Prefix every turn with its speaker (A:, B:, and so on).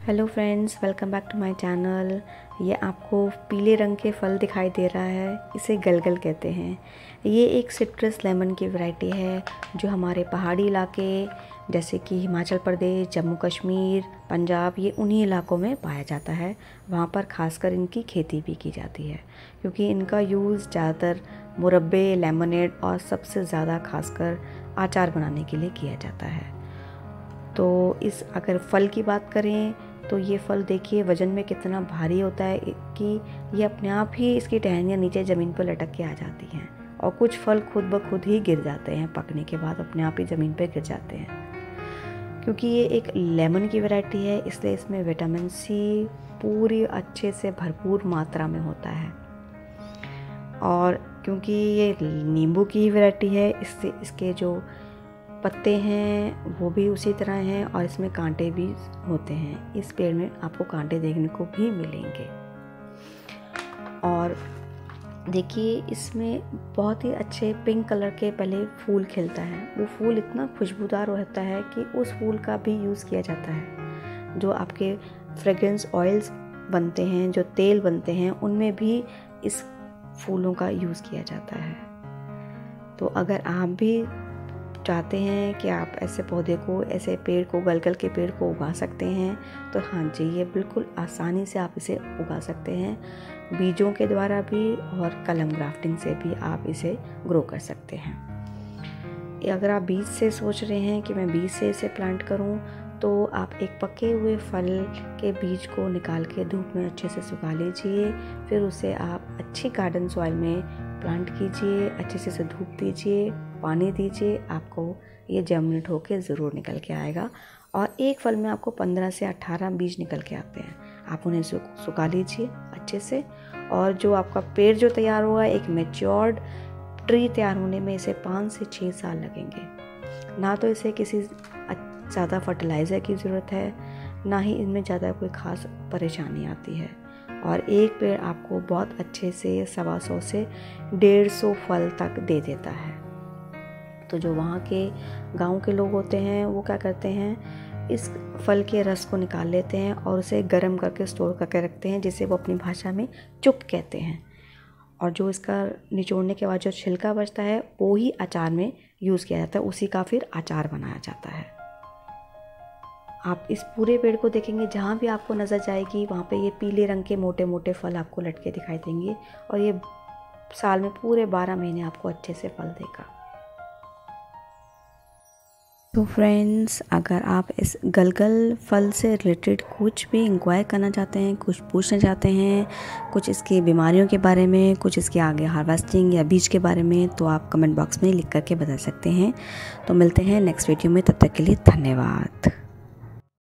A: Hello friends, welcome back to my channel. ये आपको पीले रंग के फल दिखाई दे रहा है, इसे गलगल कहते हैं। ये एक सिट्रस लेमन की वैरायटी है जो हमारे पहाड़ी इलाके जैसे कि हिमाचल प्रदेश, जम्मू कश्मीर, पंजाब, ये उन्हीं इलाकों में पाया जाता है। वहाँ पर खासकर इनकी खेती भी की जाती है क्योंकि इनका यूज़ ज़्यादातर मुरब्बे, लेमनेड और सबसे ज़्यादा खासकर अचार बनाने के लिए किया जाता है। तो इस अगर फल की बात करें तो ये फल देखिए वज़न में कितना भारी होता है कि ये अपने आप ही इसकी टहनियाँ नीचे ज़मीन पर लटक के आ जाती हैं और कुछ फल खुद ब खुद ही गिर जाते हैं, पकने के बाद अपने आप ही ज़मीन पर गिर जाते हैं। क्योंकि ये एक लेमन की वैरायटी है इसलिए इसमें विटामिन सी पूरी अच्छे से भरपूर मात्रा में होता है। और क्योंकि ये नींबू की वैरायटी है इससे इसके जो पत्ते हैं वो भी उसी तरह हैं और इसमें कांटे भी होते हैं। इस पेड़ में आपको कांटे देखने को भी मिलेंगे। और देखिए इसमें बहुत ही अच्छे पिंक कलर के पहले फूल खिलता है। वो फूल इतना खुशबूदार होता है कि उस फूल का भी यूज़ किया जाता है। जो आपके फ्रेग्रेंस ऑयल्स बनते हैं, जो तेल बनते हैं, उनमें भी इस फूलों का यूज़ किया जाता है। तो अगर आप भी चाहते हैं कि आप ऐसे पौधे को, ऐसे पेड़ को, गलगल के पेड़ को उगा सकते हैं तो हाँ जी, ये बिल्कुल आसानी से आप इसे उगा सकते हैं। बीजों के द्वारा भी और कलम ग्राफ्टिंग से भी आप इसे ग्रो कर सकते हैं। अगर आप बीज से सोच रहे हैं कि मैं बीज से इसे प्लांट करूं तो आप एक पके हुए फल के बीज को निकाल के धूप में अच्छे से सुखा लीजिए। फिर उसे आप अच्छी गार्डन सॉइल में प्लांट कीजिए, अच्छे से धूप दीजिए, पानी दीजिए, आपको ये जर्मिनेट होकर ज़रूर निकल के आएगा। और एक फल में आपको 15 से 18 बीज निकल के आते हैं। आप उन्हें सुखा लीजिए अच्छे से और जो आपका पेड़ जो तैयार होगा, एक मैच्योर्ड ट्री तैयार होने में इसे 5 से 6 साल लगेंगे। ना तो इसे किसी ज़्यादा फर्टिलाइज़र की ज़रूरत है, ना ही इनमें ज़्यादा कोई ख़ास परेशानी आती है। और एक पेड़ आपको बहुत अच्छे से 125 से 150 फल तक दे देता है। तो जो वहाँ के गांव के लोग होते हैं वो क्या करते हैं, इस फल के रस को निकाल लेते हैं और उसे गर्म करके स्टोर करके रखते हैं, जिसे वो अपनी भाषा में चुप कहते हैं। और जो इसका निचोड़ने के बाद जो छिलका बचता है वो ही अचार में यूज़ किया जाता है, उसी का फिर अचार बनाया जाता है। आप इस पूरे पेड़ को देखेंगे, जहाँ भी आपको नज़र जाएगी वहाँ पे ये पीले रंग के मोटे मोटे फल आपको लटके दिखाई देंगे और ये साल में पूरे 12 महीने आपको अच्छे से फल देगा। तो फ्रेंड्स, अगर आप इस गलगल फल से रिलेटेड कुछ भी इंक्वायर करना चाहते हैं, कुछ पूछना चाहते हैं, कुछ इसकी बीमारियों के बारे में, कुछ इसके आगे हार्वेस्टिंग या बीज के बारे में, तो आप कमेंट बॉक्स में लिख करके बता सकते हैं। तो मिलते हैं नेक्स्ट वीडियो में, तब तक के लिए धन्यवाद।